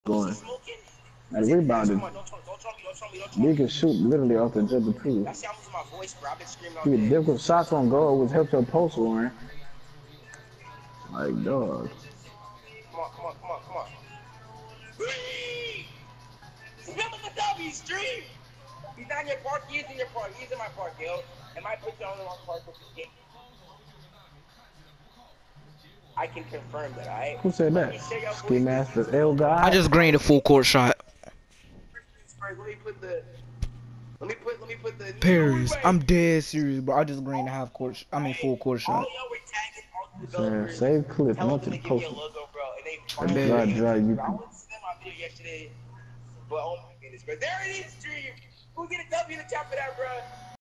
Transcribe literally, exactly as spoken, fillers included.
going. And rebounded. He can shoot literally off the dribble too. He get difficult shots on goal, which helps your post scoring. Like dog. Come on, come on, come on, come on. Remember the W stream. He's not in your park. He's in your park. He's in my park, yo. And my put you on the wrong park with the game. I can confirm that, alright? Who said that? Ski Master L guy. I just greened a full court shot. Let me put the. Let me put. Let me put the. Paris, I'm dead serious, bro. I just greened a half court. I mean full court shot. All y'all were tagging all the developers. Save clip, Tell not them to to the give me a post. logo, bro. And they And finally dry, gave me dry, a you logo. I wanted to send my video yesterday, but oh my goodness, bro. There it is, stream. We'll get a W in the top of that, bro.